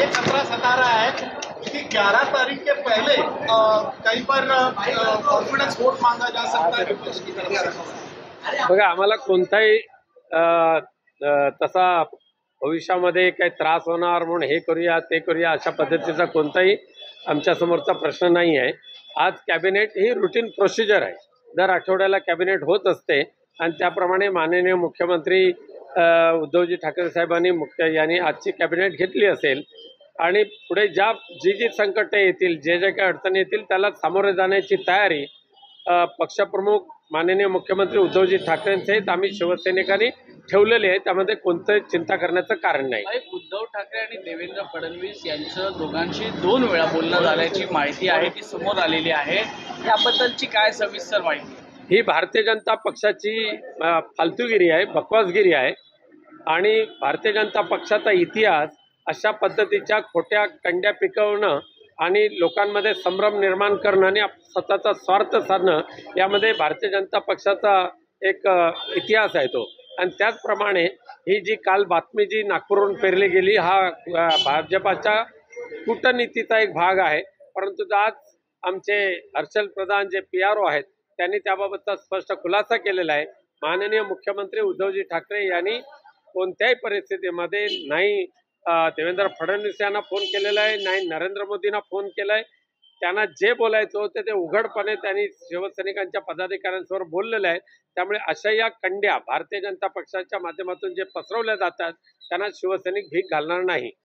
ये खतरा सता रहा है कि 11 तारीख के पहले कहीं पर कॉन्फिडेंस वोट मांगा जा सकता है विपक्ष की तरफ से। बघा, आम्हाला कोणताही तसा भविष्यामध्ये काही त्रास होणार म्हणून हे करूया ते करूया अशा पद्धतीचा कोणताही आमच्या समोरचा प्रश्न नाही आहे। आज कॅबिनेट ही रुटीन प्रोसिजर आहे, दर आठवड्याला कॅबिनेट होत असते आणि त्याप्रमाणे माननीय मुख्यमंत्री उद्धवजी ठाकरे साहेबांनी यांनी आजची कॅबिनेट घेतली असेल आणि पुढे जी संकटे येतील, जे काही अडचणी येतील त्याला सामोरे जाण्याची तयारी पक्षप्रमुख माननीय मुख्यमंत्री उद्धवजी ठाकरेंसहित आम्ही शिवसैनिकांनी ठेवलेले आहे। त्यामध्ये कोणतं चिंता करण्याचं कारण नाही। उद्धव ठाकरे आणि देवेंद्र फडणवीस यांचं दोघांशी 2 वेळा बोलणं झाल्याची माहिती आहे, ती समोर आलेली आहे। याबद्दलची काय सविस्तर माहिती? ही भारतीय जनता पक्षाची फालतूगिरी आहे, बकवासगिरी आहे आणि भारतीय जनता पक्षाचा इतिहास अशा पद्धतीच्या खोट्या कंड्या पिकवणं आणि लोकांमध्ये संभ्रम निर्माण करणं आणि स्वतःचा स्वार्थ साधणं यामध्ये भारतीय जनता पक्षाचा एक इतिहास आहे तो। आणि त्याचप्रमाणे ही जी काल बातमी जी नागपूरहून पेरली गेली हा भाजपाच्या कूटनीतीचा एक भाग आहे। परंतु आज आमचे हर्षल प्रधान जे PRO आहेत त्यांनी त्याबाबतचा स्पष्ट खुलासा केलेला आहे। माननीय मुख्यमंत्री उद्धवजी ठाकरे यांनी कोणत्याही परिस्थितीमध्ये नाही देवेंद्र फडणवीस यांना फोन केलेला आहे, नाही नरेंद्र मोदींना फोन केलाय। त्यांना जे बोलायचं होतं ते उघडपणे त्यांनी शिवसैनिकांच्या पदाधिकाऱ्यांसमोर बोललेलं आहे। त्यामुळे अशा या कंड्या भारतीय जनता पक्षाच्या माध्यमातून जे पसरवल्या जातात त्यांना शिवसैनिक भीक घालणार नाही।